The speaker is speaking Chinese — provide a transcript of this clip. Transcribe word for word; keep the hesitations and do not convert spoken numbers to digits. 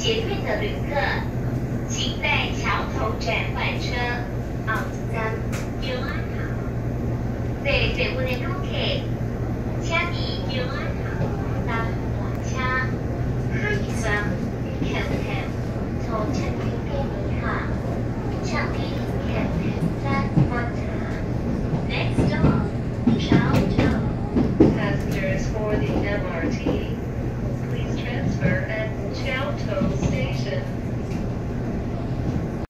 捷运的旅客，请在桥头站换车。昂站叫安塔。对对，我的旅客，请你叫安。